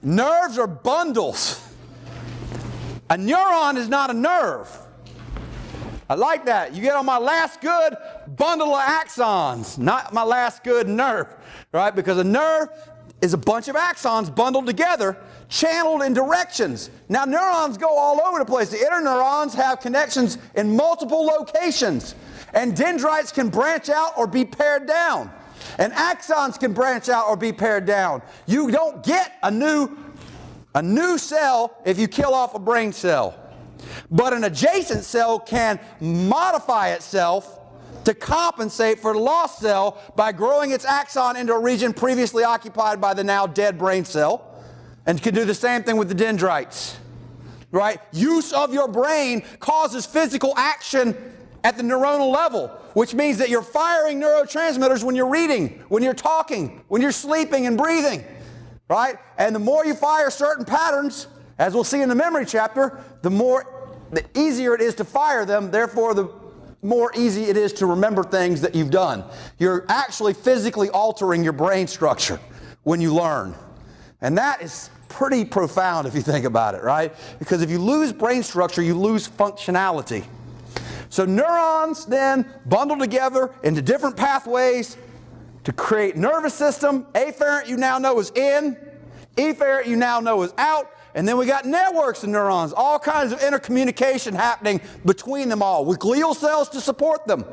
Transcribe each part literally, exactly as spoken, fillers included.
Nerves are bundles. A neuron is not a nerve. I like that. You get on my last good bundle of axons, not my last good nerve, right? Because a nerve is a bunch of axons bundled together, channeled in directions. Now, neurons go all over the place. The interneurons have connections in multiple locations, and dendrites can branch out or be pared down, and axons can branch out or be pared down. You don't get a new, a new cell if you kill off a brain cell. But an adjacent cell can modify itself to compensate for the lost cell by growing its axon into a region previously occupied by the now dead brain cell, and can do the same thing with the dendrites. Right? Use of your brain causes physical action at the neuronal level, which means that you're firing neurotransmitters when you're reading, when you're talking, when you're sleeping and breathing. Right? And the more you fire certain patterns, as we'll see in the memory chapter, the more the easier it is to fire them, therefore the more easy it is to remember things that you've done. You're actually physically altering your brain structure when you learn. And that is pretty profound if you think about it, right? Because if you lose brain structure, you lose functionality. So neurons then bundle together into different pathways to create nervous system. Afferent you now know is in, efferent you now know is out. And then we got networks of neurons, all kinds of intercommunication happening between them all, with glial cells to support them.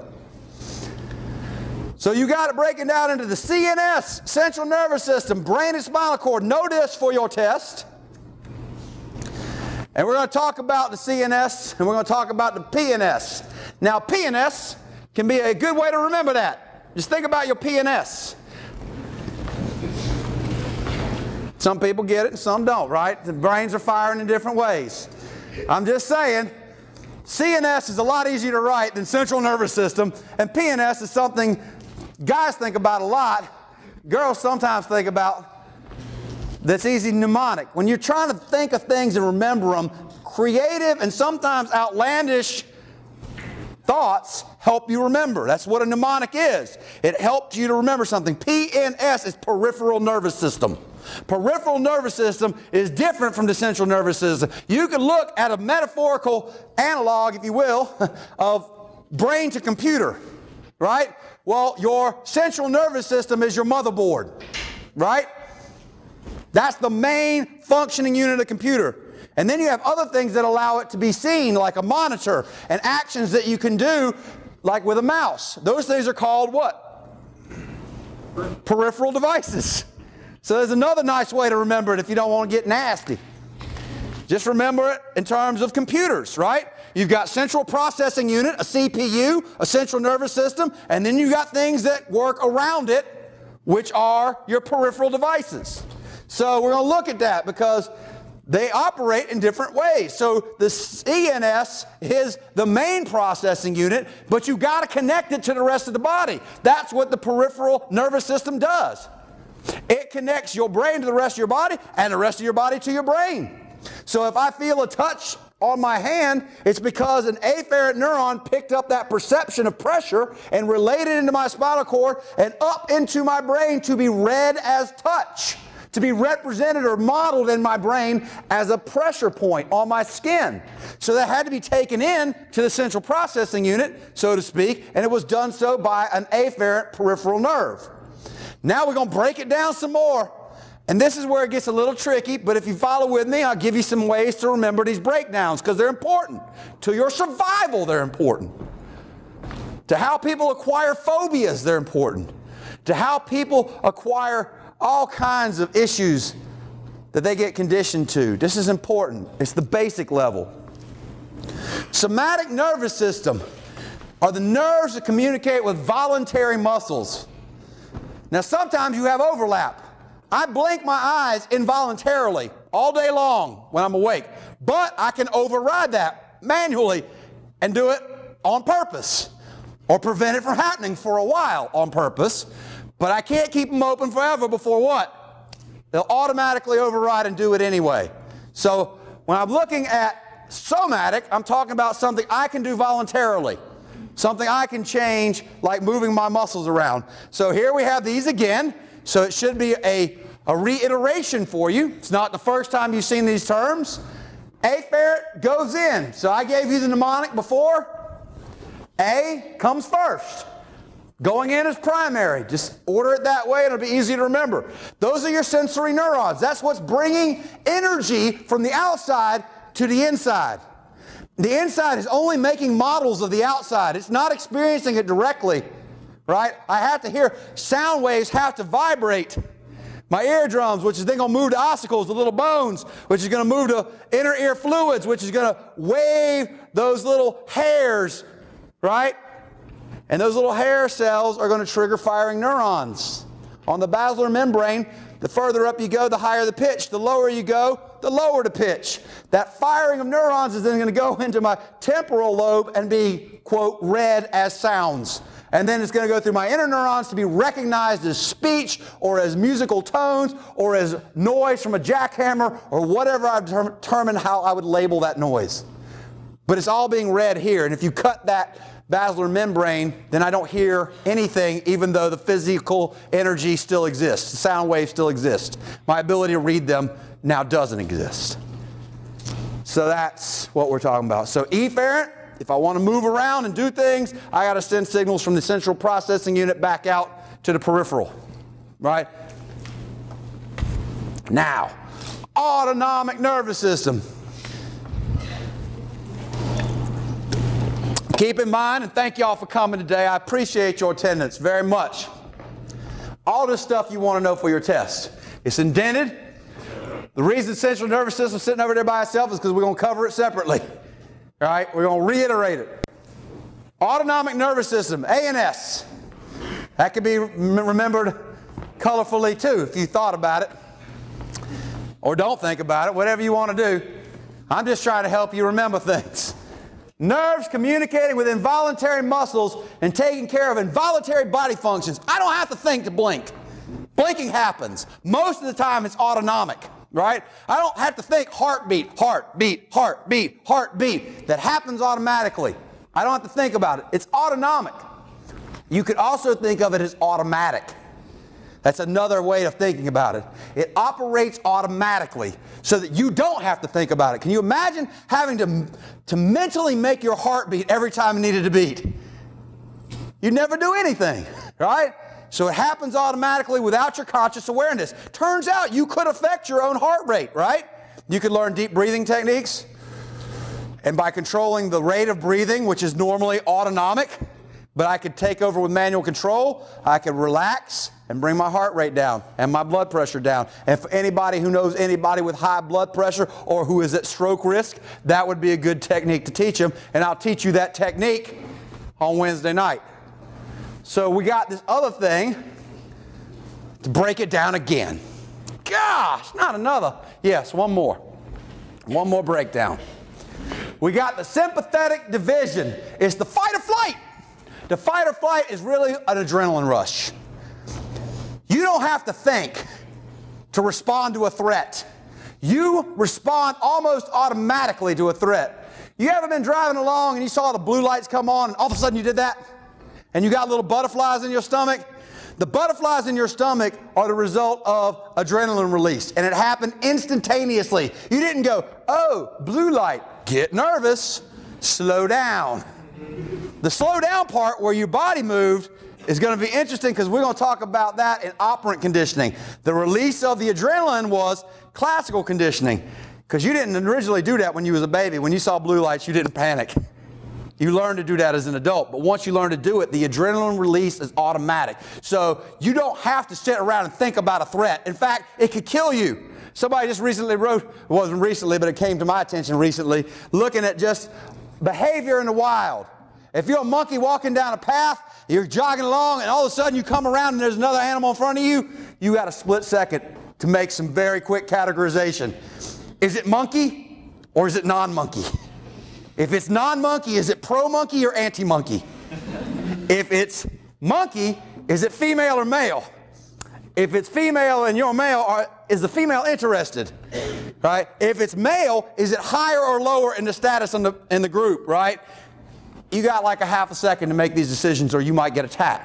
So you got it breaking down into the C N S, central nervous system, brain and spinal cord. Know this for your test. And we're going to talk about the C N S, and we're going to talk about the P N S. Now, P N S can be a good way to remember that. Just think about your P N S. Some people get it and some don't, right? The brains are firing in different ways. I'm just saying, C N S is a lot easier to write than central nervous system, and P N S is something guys think about a lot, girls sometimes think about, that's easy mnemonic. When you're trying to think of things and remember them, creative and sometimes outlandish thoughts help you remember. That's what a mnemonic is. It helps you to remember something. P N S is peripheral nervous system. Peripheral nervous system is different from the central nervous system. You can look at a metaphorical analog, if you will, of brain to computer, right? Well, your central nervous system is your motherboard, right? That's the main functioning unit of the computer. And then you have other things that allow it to be seen, like a monitor, and actions that you can do, like with a mouse. Those things are called what? Peripheral devices. So there's another nice way to remember it if you don't want to get nasty. Just remember it in terms of computers, right? You've got central processing unit, a C P U, a central nervous system, and then you've got things that work around it, which are your peripheral devices. So we're going to look at that because they operate in different ways. So the C N S is the main processing unit, but you've got to connect it to the rest of the body. That's what the peripheral nervous system does. It connects your brain to the rest of your body and the rest of your body to your brain. So if I feel a touch on my hand, it's because an afferent neuron picked up that perception of pressure and relayed it into my spinal cord and up into my brain to be read as touch, to be represented or modeled in my brain as a pressure point on my skin. So that had to be taken in to the central processing unit, so to speak, and it was done so by an afferent peripheral nerve. Now we're going to break it down some more. And this is where it gets a little tricky, but if you follow with me, I'll give you some ways to remember these breakdowns because they're important. To your survival, they're important. To how people acquire phobias, they're important. To how people acquire all kinds of issues that they get conditioned to. This is important. It's the basic level. Somatic nervous system are the nerves that communicate with voluntary muscles. Now, sometimes you have overlap. I blink my eyes involuntarily all day long when I'm awake, but I can override that manually and do it on purpose or prevent it from happening for a while on purpose, but I can't keep them open forever before what? They'll automatically override and do it anyway. So when I'm looking at somatic, I'm talking about something I can do voluntarily. Something I can change, like moving my muscles around. So here we have these again. So it should be a a reiteration for you. It's not the first time you've seen these terms. Afferent goes in. So I gave you the mnemonic before. A comes first. Going in is primary. Just order it that way and it'll be easy to remember. Those are your sensory neurons. That's what's bringing energy from the outside to the inside. The inside is only making models of the outside. It's not experiencing it directly, right? I have to hear sound waves have to vibrate. My eardrums, which is then going to move to ossicles, the little bones, which is going to move to inner ear fluids, which is going to wave those little hairs, right? And those little hair cells are going to trigger firing neurons. On the basilar membrane, the further up you go, the higher the pitch. The lower you go, the lower the pitch. That firing of neurons is then going to go into my temporal lobe and be, quote, read as sounds. And then it's going to go through my inner neurons to be recognized as speech or as musical tones or as noise from a jackhammer or whatever I've determined how I would label that noise. But it's all being read here. And if you cut that basilar membrane, then I don't hear anything even though the physical energy still exists. The sound waves still exist. My ability to read them now doesn't exist. So that's what we're talking about. So efferent, if I want to move around and do things, I got to send signals from the central processing unit back out to the peripheral, right? Now, autonomic nervous system. Keep in mind, and thank you all for coming today. I appreciate your attendance very much. All this stuff you want to know for your test. It's indented. The reason central nervous system is sitting over there by itself is because we're going to cover it separately. All right? We're going to reiterate it. Autonomic nervous system, A N S. That could be remembered colorfully too if you thought about it. Or don't think about it, whatever you want to do. I'm just trying to help you remember things. Nerves communicating with involuntary muscles and taking care of involuntary body functions. I don't have to think to blink. Blinking happens. Most of the time it's autonomic, right? I don't have to think heartbeat, heartbeat, heartbeat, heartbeat. That happens automatically. I don't have to think about it. It's autonomic. You could also think of it as automatic. That's another way of thinking about it. It operates automatically so that you don't have to think about it. Can you imagine having to, to mentally make your heart beat every time it needed to beat? You'd never do anything, right? So it happens automatically without your conscious awareness. Turns out you could affect your own heart rate, right? You could learn deep breathing techniques. And by controlling the rate of breathing, which is normally autonomic, but I could take over with manual control, I could relax and bring my heart rate down and my blood pressure down. And for anybody who knows anybody with high blood pressure or who is at stroke risk, that would be a good technique to teach them. And I'll teach you that technique on Wednesday night. So we got this other thing to break it down again. Gosh, not another. Yes, one more. One more breakdown. We got the sympathetic division. It's the fight or flight. The fight or flight is really an adrenaline rush. You don't have to think to respond to a threat. You respond almost automatically to a threat. You ever been driving along and you saw the blue lights come on and all of a sudden you did that? And you got little butterflies in your stomach? The butterflies in your stomach are the result of adrenaline release, and it happened instantaneously. You didn't go, oh, blue light, get nervous, slow down. The slow down part where your body moved is going to be interesting because we're going to talk about that in operant conditioning. The release of the adrenaline was classical conditioning because you didn't originally do that when you was a baby. When you saw blue lights, you didn't panic. You learn to do that as an adult, but once you learn to do it, the adrenaline release is automatic. So you don't have to sit around and think about a threat. In fact, it could kill you. Somebody just recently wrote, it wasn't recently, but it came to my attention recently, looking at just behavior in the wild. If you're a monkey walking down a path, you're jogging along, and all of a sudden you come around and there's another animal in front of you, you got a split second to make some very quick categorization. Is it monkey or is it non-monkey? If it's non-monkey, is it pro-monkey or anti-monkey? If it's monkey, is it female or male? If it's female and you're male, are, is the female interested? Right? If it's male, is it higher or lower in the status in the, in the group, right? You got like a half a second to make these decisions or you might get attacked.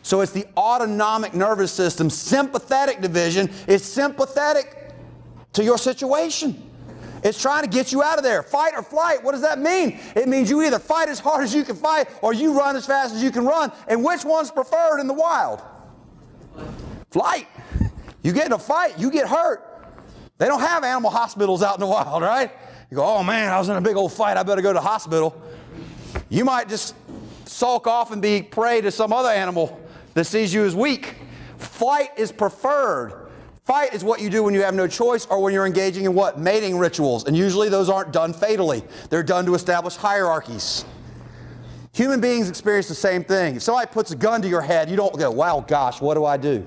So it's the autonomic nervous system, sympathetic division. It's sympathetic to your situation. It's trying to get you out of there. Fight or flight, what does that mean? It means you either fight as hard as you can fight or you run as fast as you can run. And which one's preferred in the wild? Flight. You get in a fight, you get hurt. They don't have animal hospitals out in the wild, right? You go, oh man, I was in a big old fight, I better go to the hospital. You might just sulk off and be prey to some other animal that sees you as weak. Flight is preferred. Fight is what you do when you have no choice or when you're engaging in what? Mating rituals. And usually those aren't done fatally. They're done to establish hierarchies. Human beings experience the same thing. If somebody puts a gun to your head, you don't go, wow, gosh, what do I do?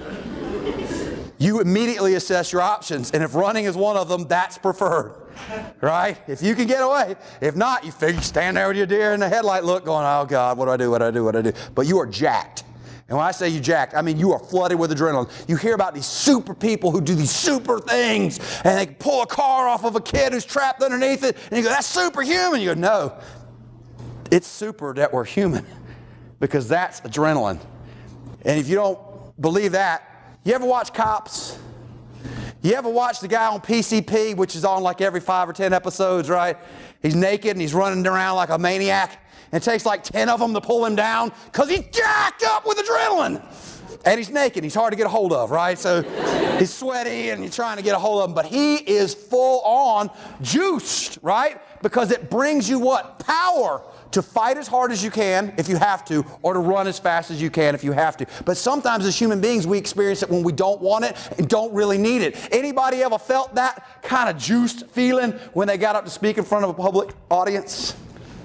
You immediately assess your options. And if running is one of them, that's preferred. Right? If you can get away. If not, you figure stand there with your deer in the headlight look going, oh God, what do I do, what do I do, what do I do? But you are jacked. And when I say you jacked, I mean you are flooded with adrenaline. You hear about these super people who do these super things, and they pull a car off of a kid who's trapped underneath it, and you go, that's superhuman. You go, no, it's super that we're human, because that's adrenaline. And if you don't believe that, you ever watch Cops? You ever watch the guy on P C P, which is on like every five or ten episodes, right? He's naked and he's running around like a maniac. And it takes like ten of them to pull him down because he's jacked up with adrenaline. And he's naked. He's hard to get a hold of, right? So he's sweaty and you're trying to get a hold of him. But he is full on juiced, right? Because it brings you what? Power to fight as hard as you can if you have to, or to run as fast as you can if you have to. But sometimes as human beings, we experience it when we don't want it and don't really need it. Anybody ever felt that kind of juiced feeling when they got up to speak in front of a public audience?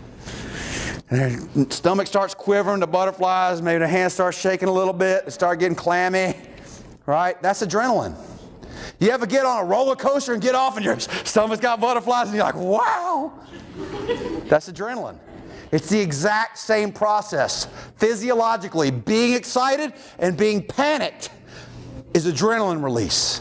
And their stomach starts quivering, the butterflies, maybe their hands start shaking a little bit, they start getting clammy, right? That's adrenaline. You ever get on a roller coaster and get off and your stomach's got butterflies and you're like, wow. That's adrenaline. It's the exact same process. Physiologically, being excited and being panicked is adrenaline release.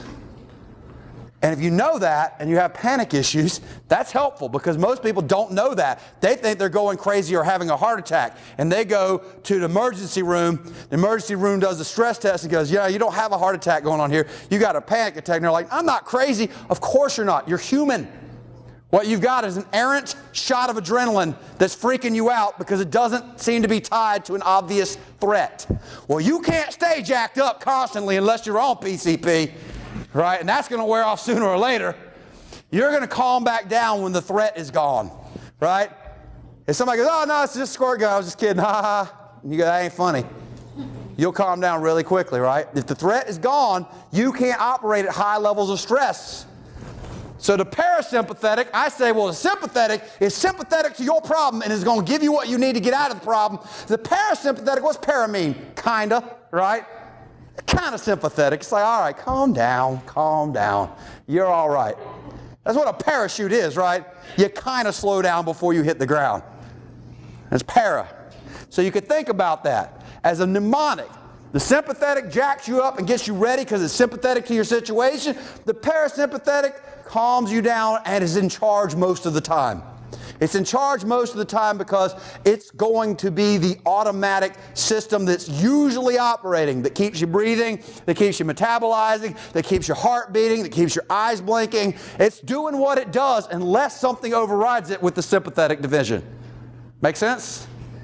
And if you know that and you have panic issues, that's helpful because most people don't know that. They think they're going crazy or having a heart attack. And they go to the emergency room. The emergency room does the stress test and goes, yeah, you don't have a heart attack going on here. You got a panic attack. And they're like, I'm not crazy. Of course you're not. You're human. What you've got is an errant shot of adrenaline that's freaking you out because it doesn't seem to be tied to an obvious threat. Well, you can't stay jacked up constantly unless you're on P C P. Right? And that's going to wear off sooner or later. You're going to calm back down when the threat is gone. Right? If somebody goes, oh, no, it's just a squirt gun. I was just kidding. Ha ha. And you go, that ain't funny. You'll calm down really quickly, right? If the threat is gone, you can't operate at high levels of stress. So the parasympathetic, I say, well, the sympathetic is sympathetic to your problem and is going to give you what you need to get out of the problem. The parasympathetic, what's para mean? Kinda, right? Kind of sympathetic. It's like, all right, calm down, calm down. You're all right. That's what a parachute is, right? You kind of slow down before you hit the ground. That's para. So you could think about that as a mnemonic. The sympathetic jacks you up and gets you ready because it's sympathetic to your situation. The parasympathetic calms you down and is in charge most of the time. It's in charge most of the time because it's going to be the automatic system that's usually operating, that keeps you breathing, that keeps you metabolizing, that keeps your heart beating, that keeps your eyes blinking. It's doing what it does unless something overrides it with the sympathetic division. Make sense?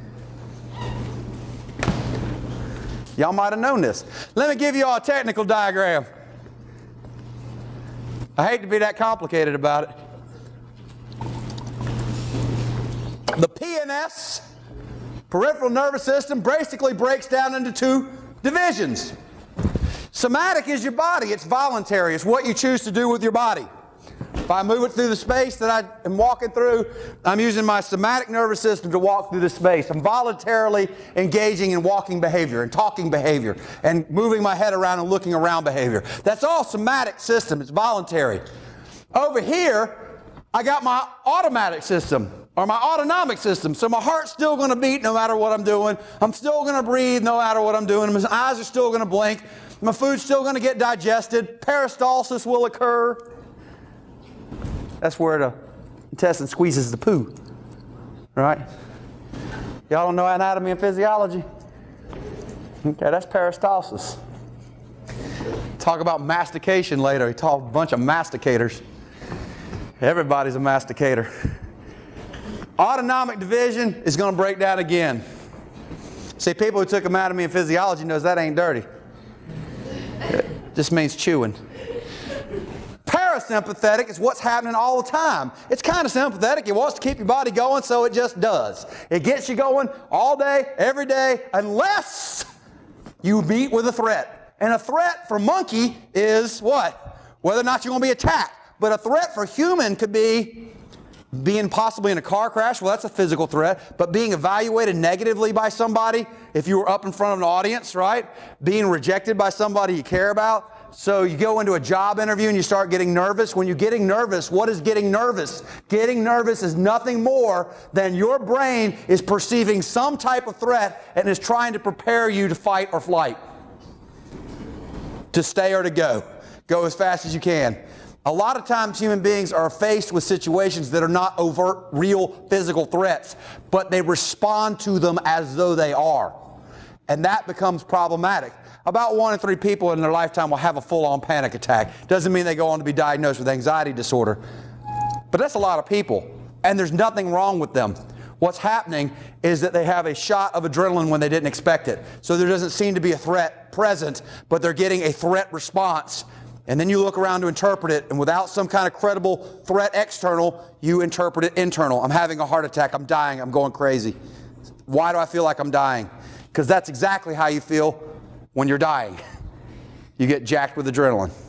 Y'all might have known this. Let me give you all a technical diagram. I hate to be that complicated about it. The P N S, peripheral nervous system, basically breaks down into two divisions. Somatic is your body. It's voluntary. It's what you choose to do with your body. If I move it through the space that I am walking through, I'm using my somatic nervous system to walk through the space. I'm voluntarily engaging in walking behavior and talking behavior and moving my head around and looking around behavior. That's all somatic system. It's voluntary. Over here, I got my automatic system, or my autonomic system. So my heart's still going to beat no matter what I'm doing. I'm still going to breathe no matter what I'm doing. My eyes are still going to blink. My food's still going to get digested. Peristalsis will occur. That's where the intestine squeezes the poo. Right? Y'all don't know anatomy and physiology? Okay, that's peristalsis. Talk about mastication later. He taught a bunch of masticators. Everybody's a masticator. Autonomic division is going to break down again. See, people who took anatomy and physiology knows that ain't dirty. It just means chewing. Parasympathetic is what's happening all the time. It's kind of sympathetic. It wants to keep your body going, so it just does. It gets you going all day, every day, unless you meet with a threat. And a threat for monkey is what? Whether or not you're going to be attacked. But a threat for human could be being possibly in a car crash. Well, that's a physical threat. But being evaluated negatively by somebody, if you were up in front of an audience, right? Being rejected by somebody you care about. So you go into a job interview and you start getting nervous. When you're getting nervous, what is getting nervous? Getting nervous is nothing more than your brain is perceiving some type of threat and is trying to prepare you to fight or flight. To stay or to go. Go as fast as you can. A lot of times human beings are faced with situations that are not overt, real physical threats, but they respond to them as though they are. And that becomes problematic. About one in three people in their lifetime will have a full-on panic attack. Doesn't mean they go on to be diagnosed with anxiety disorder. But that's a lot of people, and there's nothing wrong with them. What's happening is that they have a shot of adrenaline when they didn't expect it. So there doesn't seem to be a threat present, but they're getting a threat response. And then you look around to interpret it, and without some kind of credible threat external, you interpret it internal. I'm having a heart attack. I'm dying. I'm going crazy. Why do I feel like I'm dying? Because that's exactly how you feel when you're dying. You get jacked with adrenaline.